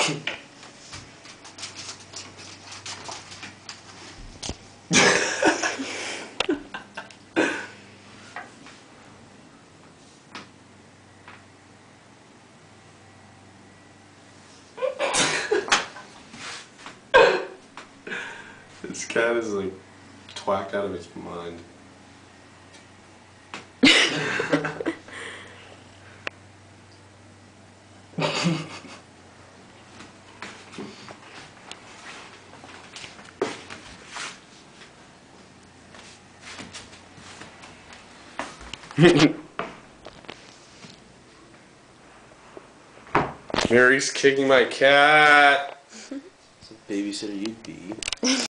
This cat is like twacked out of its mind. Mary's kicking my cat. It's a babysitter you'd be.